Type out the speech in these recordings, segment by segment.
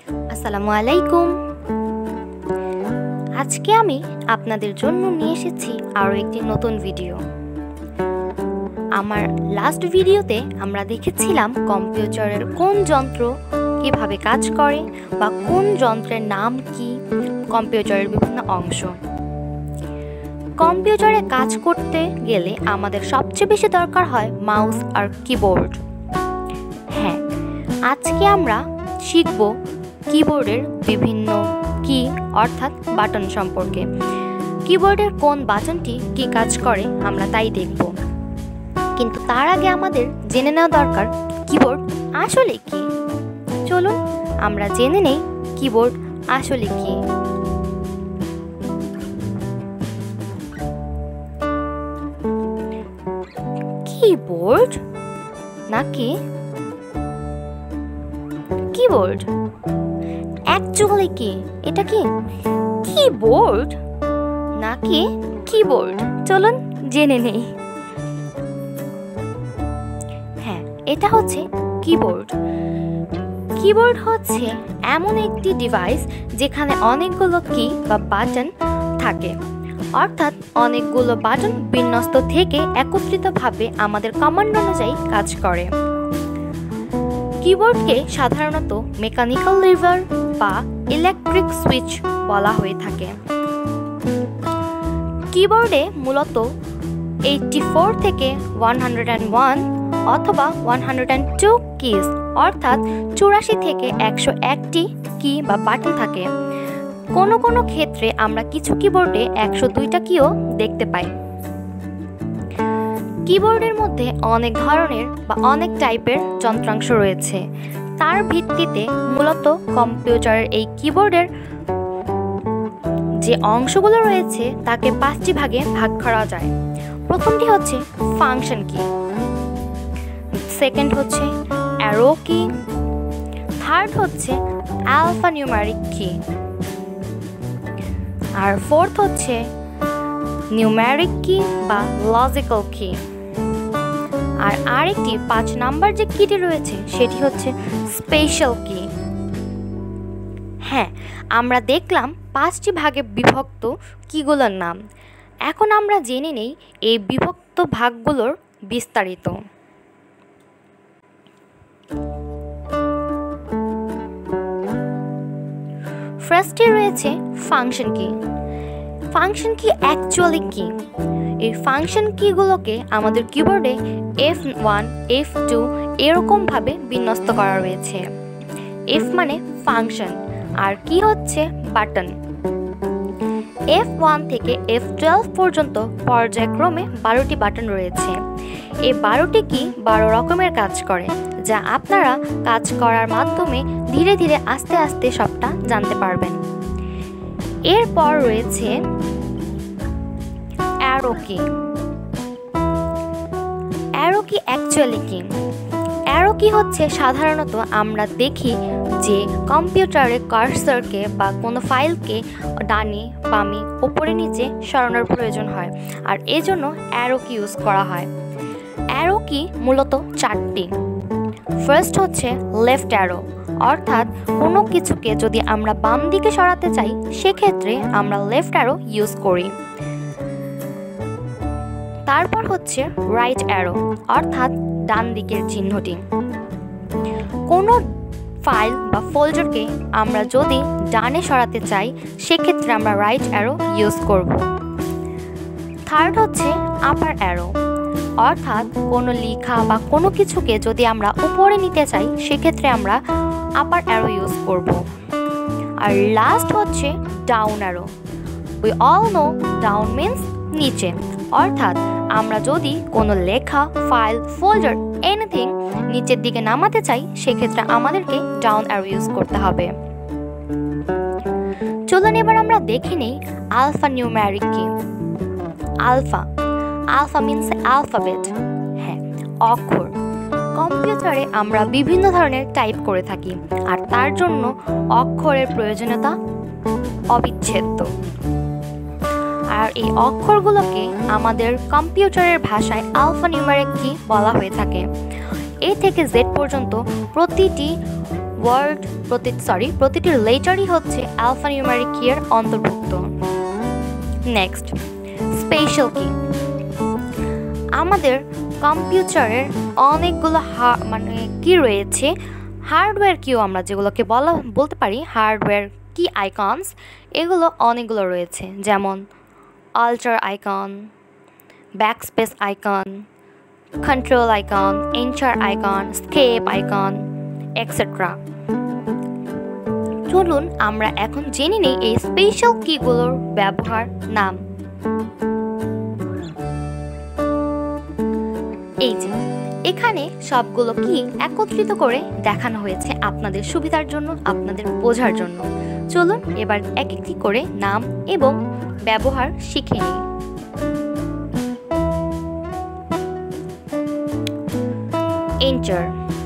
আসসালামু আলাইকুম। আজকে আমি আপনাদের জন্য নিয়ে এসেছি আরও একটি নতুন ভিডিও। আমার লাস্ট ভিডিওতে আমরা দেখেছিলাম কম্পিউটারের কোন যন্ত্র কিভাবে কাজ করে বা কোন যন্ত্রের নাম কি, কম্পিউটারের বিভিন্ন অংশ। কম্পিউটারে কাজ করতে গেলে আমাদের সবচেয়ে বেশি দরকার হয় মাউস আর কিবোর্ড। হ্যাঁ, আজকে আমরা শিখব কিবোর্ডের বিভিন্ন কি অর্থাৎ বাটন সম্পর্কে। কিবোর্ডের কোন বাটনটি কি কাজ করে আমরা তাই দেখব, কিন্তু তার আগে আমাদের জেনে নেওয়া দরকার কিবোর্ড আসলে কি। চলুন আমরা জেনে নেই কিবোর্ড আসলে কি। কিবোর্ড নাকি কিবোর্ড অ্যাকচুয়ালি কি? এটা কি কিবোর্ড নাকি কিবোর্ড? চলুন জেনে নেই। হ্যাঁ, এটা হচ্ছে কিবোর্ড। কিবোর্ড হচ্ছে এমন একটি ডিভাইস যেখানে অনেকগুলো কি বা বাটন থাকে, অর্থাৎ অনেকগুলো বাটন বিন্যস্ত থেকে একত্রিতভাবে আমাদের কমান্ড অনুযায়ী কাজ করে। কিবোর্ডকে সাধারণত মেকানিক্যাল লিভার বা ইলেকট্রিক সুইচ বলা হয়ে থাকে। কিবোর্ডে মূলত 84 থেকে 101 অথবা 102 কিজ অর্থাৎ 84 থেকে 101টি কি বা বাটন থাকে। কোনো কোনো ক্ষেত্রে আমরা কিছু কিবোর্ডে 102টা কিও দেখতে পাই। কিবোর্ডের মধ্যে অনেক ধরনের বা অনেক টাইপের যন্ত্রাংশ রয়েছে। তার ভিত্তিতে মূলত কম্পিউটারের এই কিবোর্ডের যে অংশগুলো রয়েছে তাকে 5টি ভাগে ভাগ করা যায়। প্রথমটি হচ্ছে ফাংশন কি, সেকেন্ড হচ্ছে অ্যারো কি, থার্ড হচ্ছে আলফানিউমেরিক কি, আর ফোর্থ হচ্ছে নিউমেরিক কি বা লজিক্যাল কি, আর আরেকটি 5 নাম্বার যে কিটি রয়েছে সেটি হচ্ছে স্পেশাল কি। হ্যাঁ, আমরা দেখলাম 5টি ভাগে বিভক্ত কিগুলোর নাম। এখন আমরা জেনে নেই এই বিভক্ত ভাগগুলোর বিস্তারিত। ফার্স্টে রয়েছে ফাংশন কি। ফাংশন কি অ্যাকচুয়ালি কি? এই ফাংশন কিগুলোকে আমাদের কিবোর্ডে F1, F2 এরকমভাবে বিন্যস্ত করা রয়েছে। F মানে ফাংশন আর কি হচ্ছে বাটন। F1 থেকে F12 পর্যন্ত পর্যায়ক্রমে 12টি বাটন রয়েছে। এই 12টি কি 12 রকমের কাজ করে, যা আপনারা কাজ করার মাধ্যমে ধীরে ধীরে আস্তে আস্তে সবটা জানতে পারবেন। এরপর রয়েছে অ্যারো কি। অ্যারো কি অ্যাকচুয়ালি কি? অ্যারো কি হচ্ছে সাধারণত আমরা দেখি যে কম্পিউটারে কার্সরকে বা কোনো ফাইলকে ডানে বামে উপরে নিচে সরানোর প্রয়োজন হয়, আর এজন্য অ্যারো কি ইউজ করা হয়। অ্যারো কি মূলত 4টি। ফার্স্ট হচ্ছে লেফট অ্যারো, অর্থাৎ কোনো কিছুকে যদি আমরা বাম দিকে সরাতে চাই সেক্ষেত্রে আমরা লেফট অ্যারো ইউজ করি। তারপর হচ্ছে রাইট অ্যারো, অর্থাৎ ডান দিকের চিহ্নটি। কোনো ফাইল বা ফোল্ডারকে আমরা যদি ডানে সরাতে চাই সেক্ষেত্রে আমরা রাইট অ্যারো ইউজ করব। থার্ড হচ্ছে আপার অ্যারো, অর্থাৎ কোনো লেখা বা কোনো কিছুকে যদি আমরা উপরে নিতে চাই সেক্ষেত্রে আমরা আপার অ্যারো ইউজ করব। আর লাস্ট হচ্ছে down arrow. We all know down means নিচে, অর্থাৎ আমরা যদি কোনো লেখা, ফাইল, ফোল্ডার এনিথিং নিচের দিকে নামাতে চাই সেক্ষেত্রে আমাদেরকে ডাউন অ্যারো ইউজ করতে হবে। চলুন এবার আমরা দেখে নেই আলফা নিউমেরিক কি। Alpha means alphabet. হ্যাঁ, অক্ষর। কম্পিউটারে আমরা বিভিন্ন ধরনের টাইপ করে থাকি আর তার জন্য অক্ষরের প্রয়োজনীয়তা অবিচ্ছেদ্য। আর এই অক্ষরগুলোকে আমাদের কম্পিউটারের ভাষায় আলফানিউমেরিক কি বলা হয়ে থাকে। A থেকে Z পর্যন্ত প্রতিটি প্রতিটি লেটারই হচ্ছে অ্যালফানিউমেরিক কি এর অন্তর্ভুক্ত। নেক্সট, স্পেশাল কি। আমাদের কম্পিউটারের অনেকগুলো কি রয়েছে, হার্ডওয়্যার কিও আমরা যেগুলোকে বলতে পারি হার্ডওয়্যার কি আইকনস, এগুলো অনেকগুলো রয়েছে, যেমন alter icon, backspace icon, control icon, enter icon, escape icon, etcetera. চলুন আমরা এখন জেনে নিই এই স্পেশাল কিগুলোর ব্যবহার নাম। এই যে এখানে সবগুলো কি একত্রিত করে দেখানো হয়েছে আপনাদের সুবিধার জন্য, আপনাদের বোঝার জন্য। চলুন এবার এক একটি করে নাম এবং ব্যবহার শিখে নিই। এন্টার।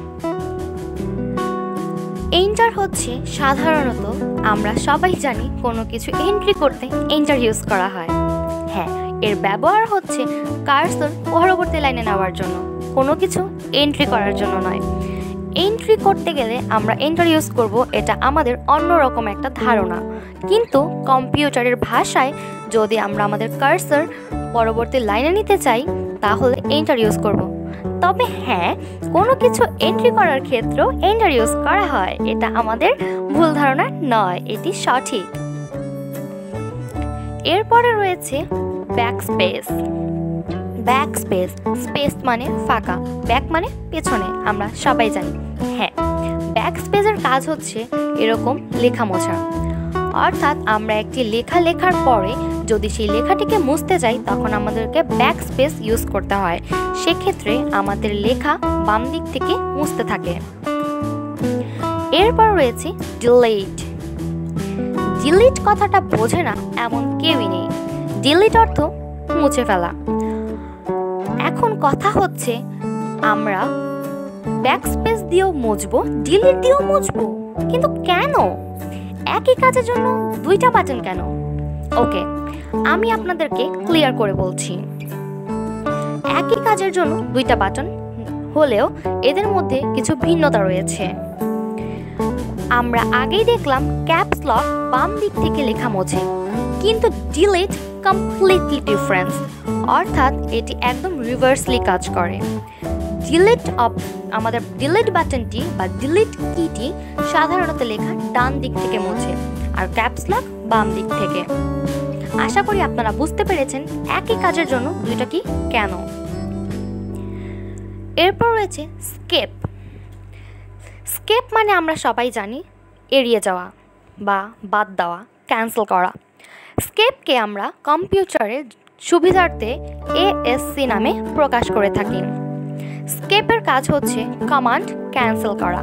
এন্টার হচ্ছে সাধারণত আমরা সবাই জানি কোনো কিছু এন্ট্রি করতে এন্টার ইউজ করা হয়। হ্যাঁ, এর ব্যবহার হচ্ছে কার্সর পরবর্তী লাইনে নেওয়ার জন্য, কোনো কিছু এন্ট্রি করার জন্য নয়। এন্ট্রি করতে গেলে আমরা এন্টার ইউজ করব, এটা আমাদের অন্যরকম একটা ধারণা। কিন্তু কম্পিউটারের ভাষায় যদি আমরা আমাদের কার্সর পরবর্তী লাইনে নিতে চাই তাহলে এন্টার ইউজ করব। তবে হ্যাঁ, কোনো কিছু এন্ট্রি করার ক্ষেত্রেও এন্টার ইউজ করা হয়, এটা আমাদের ভুল ধারণা নয়, এটি সঠিক। এরপরে রয়েছে ব্যাকস্পেস। ব্যাকস্পেস, স্পেস মানে ফাঁকা, ব্যাক মানে পেছনে, আমরা সবাই জানি। হ্যাঁ, ব্যাকস্পেসের কাজ হচ্ছে এরকম লেখা মোছা। অর্থাৎ আমরা একটি লেখা লেখার পরে যদি সেই লেখাটিকে মুছতে যাই তখন আমাদেরকে ব্যাকস্পেস ইউজ করতে হয়। সেক্ষেত্রে আমাদের লেখা বাম দিক থেকে মুছতে থাকে। এরপর রয়েছে ডিলিট। ডিলিট কথাটা বোঝে না এমন কেউই নেই। ডিলিট অর্থ মুছে ফেলা। এখন কথা হচ্ছে আমরা ব্যাকস্পেস দিয়েও মুছবো, ডিলিট দিয়েও মুছবো, কিন্তু কেন? একই কাজের জন্য দুইটা বাটন কেন? ওকে, আমি আপনাদেরকে ক্লিয়ার করে বলছি। একই কাজের জন্য দুইটা বাটন হলেও এদের মধ্যে কিছু ভিন্নতা রয়েছে। আমরা আগেই দেখলাম ক্যাপস লক বাম দিক থেকে লেখা মোছে, কিন্তু ডিলিট কমপ্লিটলি ডিফারেন্স, অর্থাৎ এটি একদম রিভার্সলি কাজ করে। আমাদের ডিলিট বাটনটি বা ডিলিট কিটি সাধারণত লেখা ডান দিক থেকে মোছে আর ক্যাপস লক বাম দিক থেকে। আশা করি আপনারা বুঝতে পেরেছেন একই কাজের জন্য দুইটা কি কেন। এরপর রয়েছে স্কেপ। স্কেপ মানে আমরা সবাই জানি এড়িয়ে যাওয়া বা বাদ দেওয়া, ক্যান্সেল করা। স্কেপকে আমরা কম্পিউটারের সুবিধার্থে এএসসি নামে প্রকাশ করে থাকি। স্কেপের কাজ হচ্ছে কমান্ড ক্যান্সেল করা।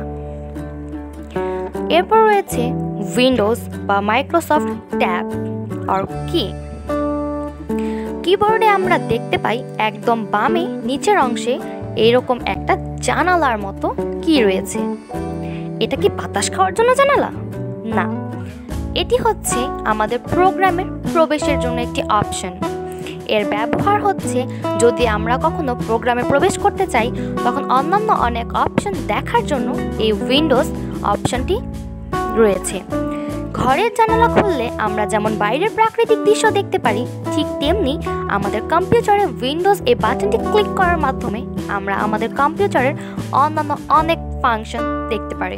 এরপর রয়েছে উইন্ডোজ বা মাইক্রোসফট ট্যাব আর কি। কিবোর্ডে আমরা দেখতে পাই একদম বামে নিচের অংশে এইরকম একটা জানালার মতো কি রয়েছে। এটা কি বাতাস খাওয়ার জন্য জানালা? না, এটি হচ্ছে আমাদের প্রোগ্রামের প্রবেশের জন্য একটি অপশন। এর ব্যবহার হচ্ছে যদি আমরা কখনো প্রোগ্রামে প্রবেশ করতে চাই তখন অন্যান্য অনেক অপশন দেখার জন্য এই উইন্ডোজ অপশনটি রয়েছে। ঘরের জানালা খুললে আমরা যেমন বাইরের প্রাকৃতিক দৃশ্য দেখতে পারি, ঠিক তেমনি আমাদের কম্পিউটারে উইন্ডোজ এই বাটনটি ক্লিক করার মাধ্যমে আমরা আমাদের কম্পিউটারের অন্যান্য অনেক ফাংশন দেখতে পারি।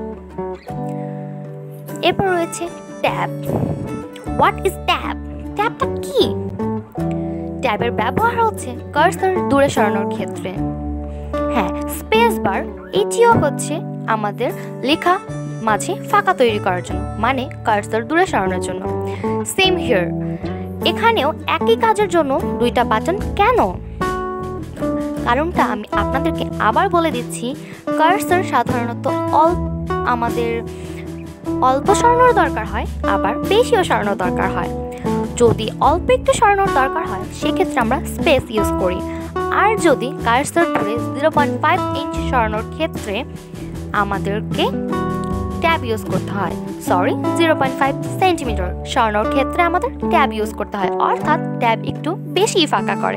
এরপর রয়েছে ট্যাব। What is tab? ট্যাবটা কি? ট্যাবের ব্যবহার হচ্ছে কার্সর দূরে সরানোর ক্ষেত্রে। হ্যাঁ, স্পেস বার এটিও হচ্ছে আমাদের লেখা মাঝে ফাঁকা তৈরি করার জন্য, মানে কার্সর দূরে সরানোর জন্য। সেম হিয়ার, এখানেও একই কাজের জন্য দুইটা বাটন কেন? কারণটা আমি আপনাদেরকে আবার বলে দিচ্ছি। কার্সর সাধারণত আমাদের অল্প সরানোর দরকার হয়, আবার বেশিও সরানোর দরকার হয়। যদি অল্প একটু সরানোর দরকার হয় সেক্ষেত্রে আমরা স্পেস ইউজ করি, আর যদি কার্সর ধরে 0.5 ইঞ্চি সরানোর ক্ষেত্রে আমাদেরকে ট্যাব ইউজ করতে হয়। 0.5 সেন্টিমিটার সরানোর ক্ষেত্রে আমাদের ট্যাব ইউজ করতে হয়, অর্থাৎ ট্যাব একটু বেশি ফাঁকা করে।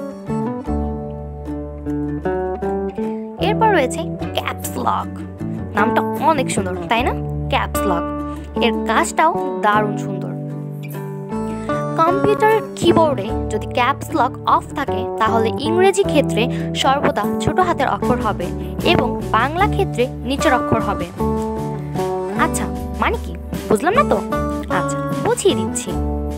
এরপর রয়েছে ক্যাপস লক। নামটা অনেক সুন্দর, তাই না? Caps lock. এর কাজটাও দারুণ সুন্দর। কম্পিউটারের কিবোর্ডে যদি ক্যাপস লক অফ থাকে তাহলে ইংরেজি ক্ষেত্রে সর্বদা ছোট হাতের অক্ষর হবে এবং বাংলা ক্ষেত্রে নিচের অক্ষর হবে। আচ্ছা, মানে কি বুঝলাম না তো? আচ্ছা, বুঝিয়ে দিচ্ছি।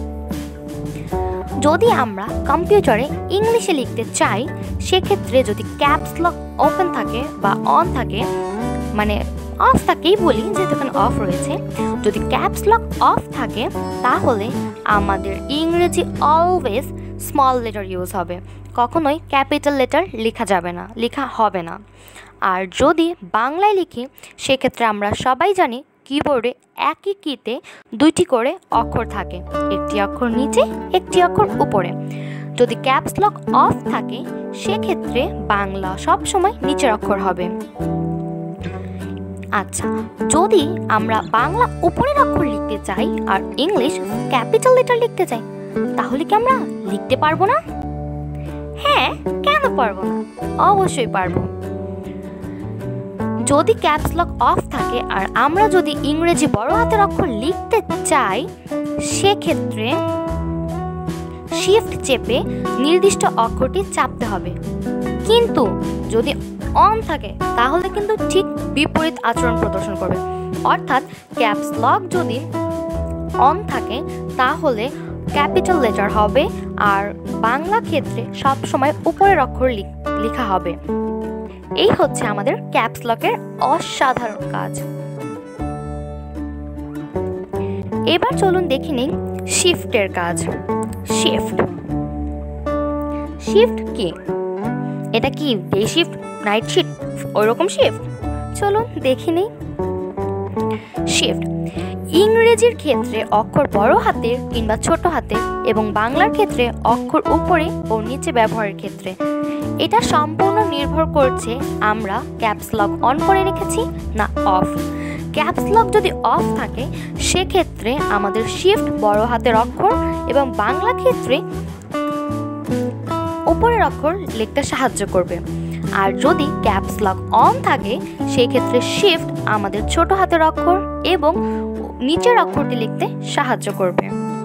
যদি আমরা কম্পিউটারে ইংলিশে লিখতে চাই সেক্ষেত্রে যদি ক্যাপস লক ওপেন থাকে বা অন থাকে, মানে অফ থাকেই বলি যেহেতু এখানে অফ রয়েছে, যদি ক্যাপস লক অফ থাকে তাহলে আমাদের ইংরেজি অলওয়েজ স্মল লেটার ইউজ হবে, কখনোই ক্যাপিটাল লেটার লেখা হবে না। আর যদি বাংলায় লিখি সেক্ষেত্রে আমরা সবাই জানি কিবোর্ডে একই কিতে দুইটি করে অক্ষর থাকে, একটি অক্ষর নিচে একটি অক্ষর উপরে। যদি ক্যাপস লক অফ থাকে সেক্ষেত্রে বাংলা সবসময় নিচের অক্ষর হবে। আচ্ছা, যদি আমরা বাংলা উপরের অক্ষর লিখতে চাই আর ইংলিশ ক্যাপিটাল লেটার লিখতে চাই তাহলে কি আমরা লিখতে পারবো না? হ্যাঁ, কেন পারবো না? অবশ্যই পারবো। যদি ক্যাপস লক অফ থাকে আর আমরা যদি ইংরেজি বড় হাতের অক্ষর লিখতে চাই সেক্ষেত্রে শিফট চেপে নির্দিষ্ট অক্ষরটি চাপতে হবে, কিন্তু যদি অন থাকে তাহলে কিন্তু ঠিক বিপরীত আচরণ প্রদর্শন করবে। অর্থাৎ ক্যাপস লক যদি অন থাকে তাহলে ক্যাপিটাল লেটার হবে আর বাংলা ক্ষেত্রে সবসময় উপরের অক্ষর লেখা হবে। এই হচ্ছে আমাদের ক্যাপস লকের অসাধারণ কাজ। এবার চলুন দেখে নিই শিফটের কাজ। শিফট কি? এটা কি ডে শিফট, নাইট শিফট, ওইরকম শিফট? চলুন দেখে নিই। শিফট ইংরেজির ক্ষেত্রে অক্ষর বড় হাতের কিংবা ছোট হাতের এবং বাংলার ক্ষেত্রে অক্ষর উপরে ও নিচে ব্যবহারের ক্ষেত্রে। এটা সম্পূর্ণ নির্ভর করছে আমরা ক্যাপস লক অন করে রেখেছি না অফ। ক্যাপস লক যদি অফ থাকে সেক্ষেত্রে আমাদের শিফট বড় হাতের অক্ষর এবং বাংলা ক্ষেত্রে উপরের অক্ষর লিখতে সাহায্য করবে। আর যদি ক্যাপস লক অন থাকে সেই ক্ষেত্রে শিফট আমাদের ছোট হাতের অক্ষর এবং নিচের অক্ষরটি লিখতে সাহায্য করবে।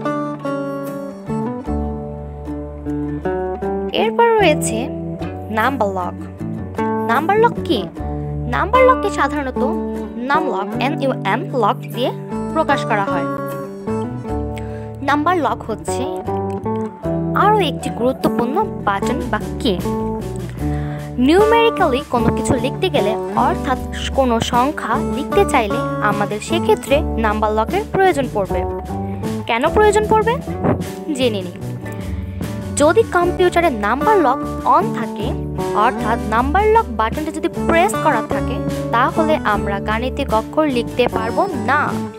এরপর রয়েছে নাম্বার লক। নাম্বার লক কি? নাম্বার লককে সাধারণত নামলক NUM লক দিয়ে প্রকাশ করা হয়। নাম্বার লক হচ্ছে আরও একটি গুরুত্বপূর্ণ বাটন বা কি। নিউমেরিক্যালি কোনো কিছু লিখতে গেলে অর্থাৎ কোনো সংখ্যা লিখতে চাইলে আমাদের সেক্ষেত্রে নাম্বার লকের প্রয়োজন পড়বে। কেন প্রয়োজন পড়বে জেনে নিই। যদি কম্পিউটারে নাম্বার লক অন থাকে অর্থাৎ নাম্বার লক বাটনটা যদি প্রেস করা থাকে তাহলে আমরা গাণিতিক অক্ষর লিখতে পারবো না।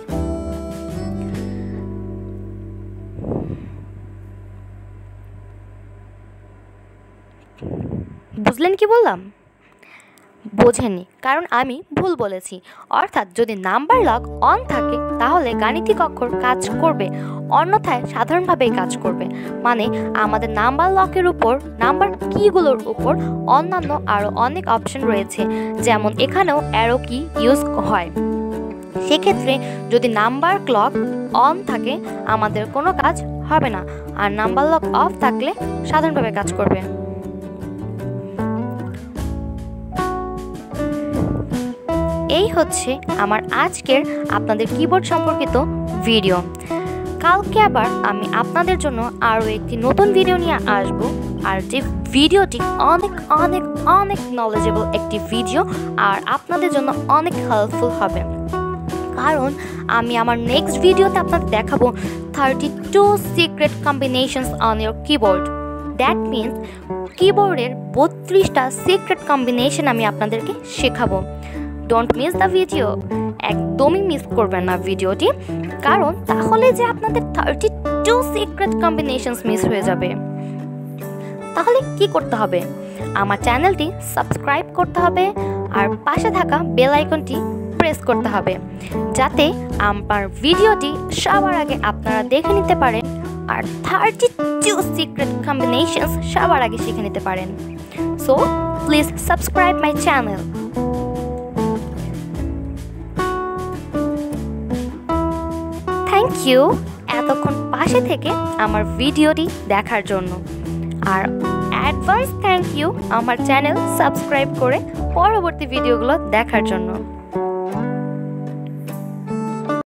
বুঝলেন কি বললাম? বোঝেননি, কারণ আমি ভুল বলেছি। অর্থাৎ যদি নাম্বার লক অন থাকে তাহলে গাণিতিক অক্ষর কাজ করবে, অন্যথায় সাধারণভাবেই কাজ করবে। মানে আমাদের নাম্বার লকের উপর, নাম্বার কিগুলোর উপর অন্যান্য আরও অনেক অপশন রয়েছে, যেমন এখানেও অ্যারো কি ইউজ হয়। সেক্ষেত্রে যদি নাম্বার ক্লক অন থাকে আমাদের কোনো কাজ হবে না, আর নাম্বার লক অফ থাকলে সাধারণভাবে কাজ করবে। এই হচ্ছে আমার আজকের আপনাদের কিবোর্ড সম্পর্কিত ভিডিও। কালকে আবার আমি আপনাদের জন্য আরও একটি নতুন ভিডিও নিয়ে আসব, আর যে ভিডিওটি অনেক অনেক অনেক নলেজেবল একটি ভিডিও আর আপনাদের জন্য অনেক হেল্পফুল হবে। কারণ আমি আমার নেক্সট ভিডিওতে আপনাদের দেখাবো 32 secret combinations on your keyboard. That means কিবোর্ডের 32টা সিক্রেট কম্বিনেশন আমি আপনাদেরকে শেখাবো। ডোন্ট মিস দ্য ভিডিও, একদমই মিস করবেন না ভিডিওটি, কারণ তাহলে যে আপনাদের 32 সিক্রেট কম্বিনেশনস মিস হয়ে যাবে। তাহলে কি করতে হবে? আমার চ্যানেলটি সাবস্ক্রাইব করতে হবে আর পাশে থাকা বেল আইকনটি প্রেস করতে হবে, যাতে আমার ভিডিওটি সবার আগে আপনারা দেখে নিতে পারেন আর 32 সিক্রেট কম্বিনেশনস সবার আগে শিখে নিতে পারেন। So please subscribe my channel. Thank you এতক্ষণ পাশে থেকে আমার ভিডিওটি দেখার জন্য। আর অ্যাডভান্স থ্যাংক ইউ আমার চ্যানেল সাবস্ক্রাইব করে পরবর্তী ভিডিওগুলো দেখার জন্য।